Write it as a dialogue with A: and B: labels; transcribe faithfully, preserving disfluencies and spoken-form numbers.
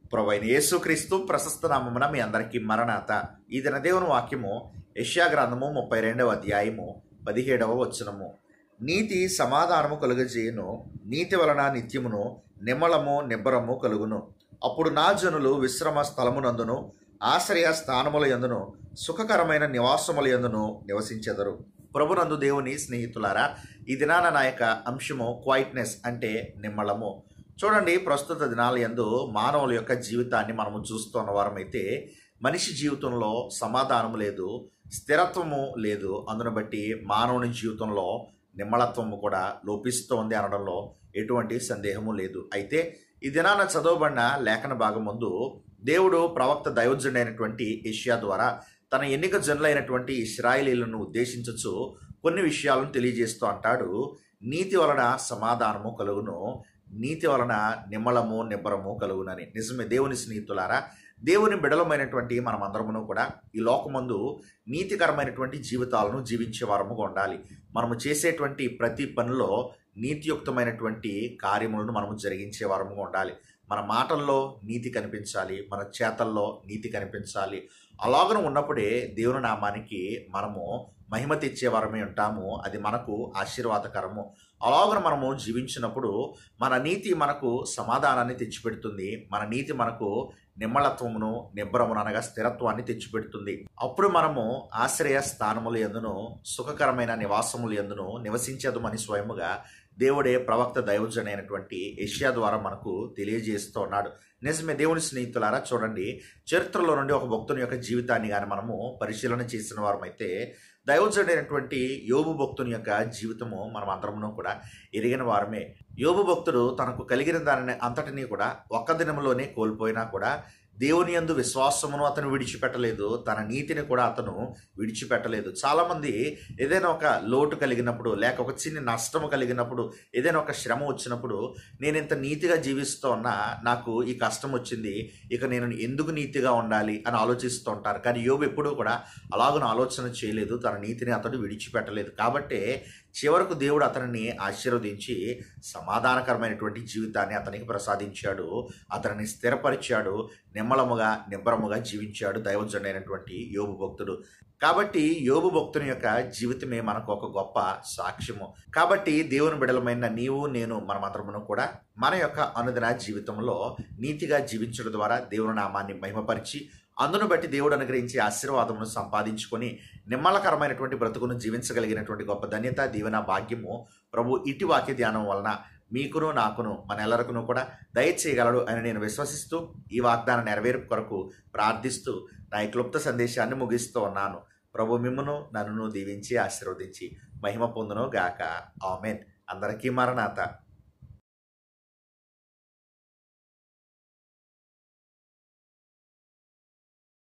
A: ప్రభువైన యేసుక్రీస్తు ప్రశస్త నామమున మీ అందరికీ మరణాత. ఈ దిన దేవుని వాక్యము యెషయా గ్రంథము ముప్పై రెండవ అధ్యాయము పదిహేడవ వచనము. నీతి సమాధానము కలుగజేయును, నీతి వలన నిత్యమును నిమ్మలము నిబ్బరము కలుగును. అప్పుడు నా జనులు విశ్రమ స్థలమునందును ఆశ్రయ స్థానముల యందును సుఖకరమైన నివాసముల యందును నివసించెదరు. ప్రభునందు దేవుని స్నేహితులారా, ఈ దినాన నా యొక్క అంశము క్వైట్నెస్ అంటే నిమ్మలము. చూడండి, ప్రస్తుత దినాల యందు మానవుల యొక్క జీవితాన్ని మనము చూస్తున్న వారమైతే మనిషి జీవితంలో సమాధానము లేదు, స్థిరత్వము లేదు. అందును బట్టి మానవుని జీవితంలో నిమ్మళత్వము కూడా లోపిస్తోంది అనడంలో ఎటువంటి సందేహము లేదు. అయితే ఈ దినాన చదవబడిన లేఖన భాగం ముందు దేవుడు ప్రవక్త దైవజనుడైనటువంటి యెషయా ద్వారా తన ఎన్నిక జనులైనటువంటి ఇశ్రాయేలీలను ఉద్దేశించచ్చు కొన్ని విషయాలను తెలియజేస్తూ అంటాడు. నీతి వలన సమాధానము కలుగును, నీతి వలన నిమ్మలము నిబ్బరము కలుగునని. నిజమే దేవుని స్నేహితులారా, దేవుని బిడలమైనటువంటి మనమందరమును కూడా ఈ లోకమందు నీతికరమైనటువంటి జీవితాలను జీవించే వారముగా ఉండాలి. మనము చేసేటువంటి ప్రతి పనిలో నీతియుక్తమైనటువంటి కార్యములను మనము జరిగించే వారముగా ఉండాలి. మన మాటల్లో నీతి కనిపించాలి, మన చేతల్లో నీతి కనిపించాలి. అలాగను ఉన్నప్పుడే దేవుని నామానికి మనము మహిమ తెచ్చే వారమే ఉంటాము. అది మనకు ఆశీర్వాదకరము. అలాగను మనము జీవించినప్పుడు మన నీతి మనకు సమాధానాన్ని తెచ్చిపెడుతుంది. మన నీతి మనకు నిమ్మళత్వమును నిబ్బరమును అనగా స్థిరత్వాన్ని తెచ్చిపెడుతుంది. అప్పుడు మనము ఆశ్రయ స్థానముల యందును సుఖకరమైన నివాసముల యందును నివసించదుమని స్వయముగా దేవుడే ప్రవక్త దైవజనుడైనటువంటి యెషయా ద్వారా మనకు తెలియజేస్తూ ఉన్నాడు. నిజమే దేవుని స్నేహితులారా, చూడండి, చరిత్రలో నుండి ఒక భక్తుని యొక్క జీవితాన్ని కానీ మనము పరిశీలన చేసిన వారమైతే దైవజనుడైనటువంటి యోబు భక్తుని యొక్క జీవితము మనం అందరమును కూడా ఎరిగిన వారమే. యోబు భక్తుడు తనకు కలిగిన దానిని అంతటినీ కూడా ఒక్క దినంలోనే కోల్పోయినా కూడా దేవుని యందు విశ్వాసమును అతను విడిచిపెట్టలేదు, తన నీతిని కూడా అతను విడిచిపెట్టలేదు. చాలామంది ఏదైనా ఒక లోటు కలిగినప్పుడు, లేక ఒక చిన్న నష్టము కలిగినప్పుడు, ఏదైనా ఒక శ్రమ వచ్చినప్పుడు, నేను ఇంత నీతిగా జీవిస్తూ ఉన్నా నాకు ఈ కష్టం వచ్చింది, ఇక నేను ఎందుకు నీతిగా ఉండాలి అని ఆలోచిస్తూ ఉంటారు. కానీ యోబు ఎప్పుడూ కూడా అలాగను ఆలోచన చేయలేదు, తన నీతిని అతడు విడిచిపెట్టలేదు. కాబట్టే చివరకు దేవుడు అతనిని ఆశీర్వదించి సమాధానకరమైనటువంటి జీవితాన్ని అతనికి ప్రసాదించాడు, అతనిని స్థిరపరిచాడు, నిమ్మలముగా నిబ్బరముగా జీవించాడు దైవజనుడైనటువంటి యోబు భక్తుడు. కాబట్టి యోబు భక్తుని యొక్క జీవితమే మనకు ఒక గొప్ప సాక్ష్యము. కాబట్టి దేవుని బిడలమైన నీవు నేను మనమందరమును కూడా మన యొక్క అనుదిన జీవితంలో నీతిగా జీవించడం ద్వారా దేవుని నామాన్ని మహిమపరిచి అందును బట్టి దేవుడు అనుగ్రహించే ఆశీర్వాదమును సంపాదించుకొని నిమ్మలకరమైనటువంటి బ్రతుకును జీవించగలిగినటువంటి గొప్ప ధన్యత, దీవెన, భాగ్యము ప్రభు ఇటు వాక్య ధ్యానం వలన మీకును నాకును మన ఎల్లరకును కూడా దయచేయగలడు అని నేను విశ్వసిస్తూ ఈ వాగ్దానం నెరవేర్పు కొరకు ప్రార్థిస్తూ నా ఈ క్లుప్త సందేశాన్ని ముగిస్తూ ఉన్నాను. ప్రభు మిమ్మును నన్ను దీవించి ఆశీర్వదించి మహిమ పొందును గాక. ఆమెన్. అందరికీ మరణాత.